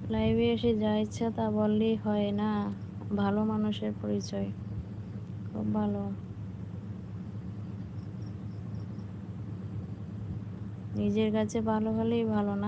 লাইভে এসে যা ইচ্ছা তা বললেই হয় না, ভালো মানুষের পরিচয়। খুব ভালো, নিজের কাছে ভালো হলেই ভালো না।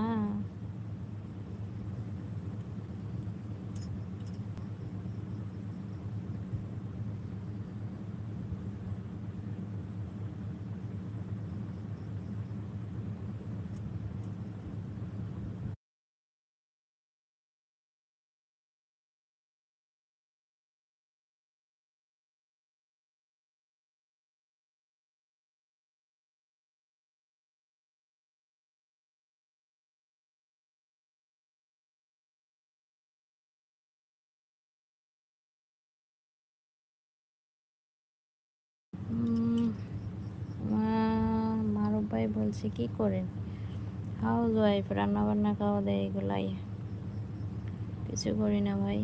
মারুফ ভাই বলছে কি করেন? হাউস ওয়াইফ, রান্না বান্না, খাওয়া দেয়, এগুলাই। কিছু করি না ভাই।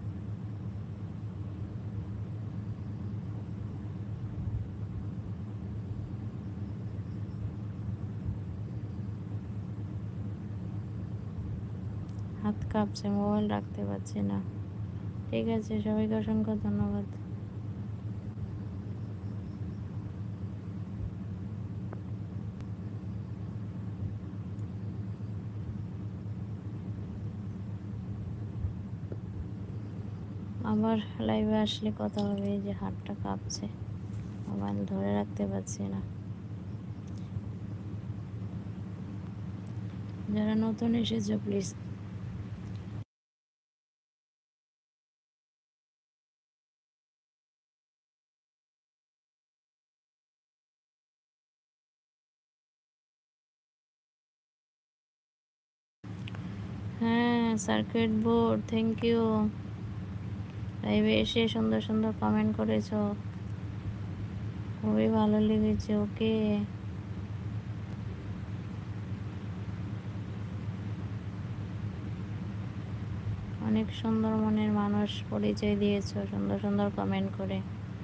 হাত কাঁপছে, মোবাইল রাখতে পারছি না। ঠিক আছে, সবাইকে অসংখ্য ধন্যবাদ। আবার লাইভে আসলে কথা হবে। এই যে হাতটা কাঁপছে, মোবাইল ধরে রাখতে পারছি না। যারা নতুন এসেছো প্লিজ হ্যাঁ, সার্কিট বোর্ড, থ্যাংক ইউ। লাইভে এসে সুন্দর সুন্দর কমেন্ট করেছো, খুবই ভালো লেগেছে। ওকে, অনেক সুন্দর মনের মানুষ পরিচয় দিয়েছো সুন্দর সুন্দর কমেন্ট করে।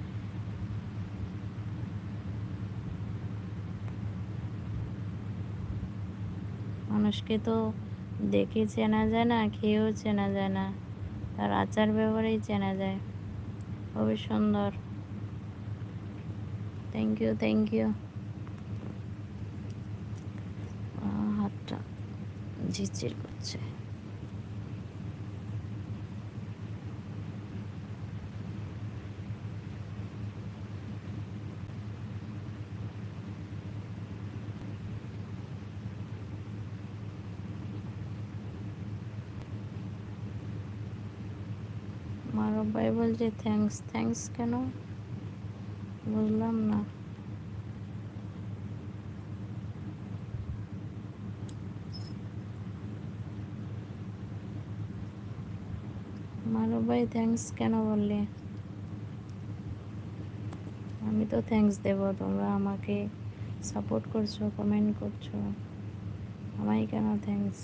মানুষকে তো দেখে চেনা যায় না, খেয়েও চেনা যায় না, তার আচার ব্যবহারেই চেনা যায়। খুবই সুন্দর, থ্যাংক ইউ থ্যাংক ইউ। হাতটা ঝিরঝির করছে। মারুফ ভাই বলছে থ্যাঙ্কস। থ্যাঙ্কস কেন বুঝলাম না। মারুফ ভাই থ্যাঙ্কস কেন বললে? আমি তো থ্যাঙ্কস দেব, তোমরা আমাকে সাপোর্ট করছো, কমেন্ট করছো, আমায় কেন থ্যাঙ্কস?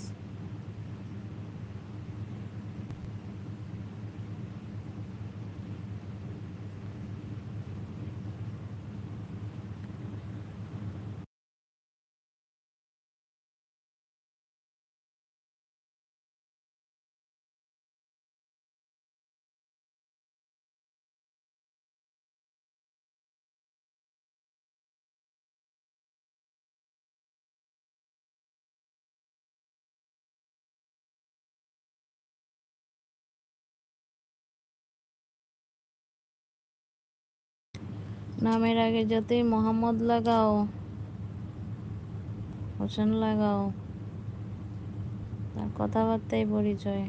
নামের আগে যতই মোহাম্মদ লাগাও, হোসেন লাগাও, তার কথাবার্তাই পরিচয়,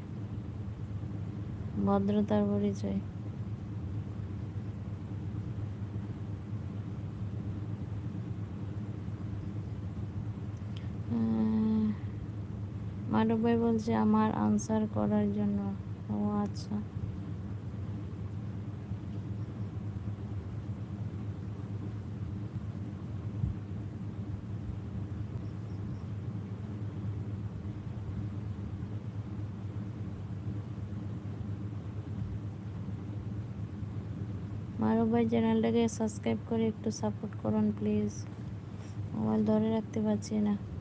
ভদ্রতার পরিচয়। মারুফ ভাই বলছে আমার আনসার করার জন্য। ও আচ্ছা, মারুফ ভাই চ্যানেলটাকে সাবস্ক্রাইব করে একটু সাপোর্ট করুন প্লিজ। মোবাইল ধরে রাখতে পারছি না।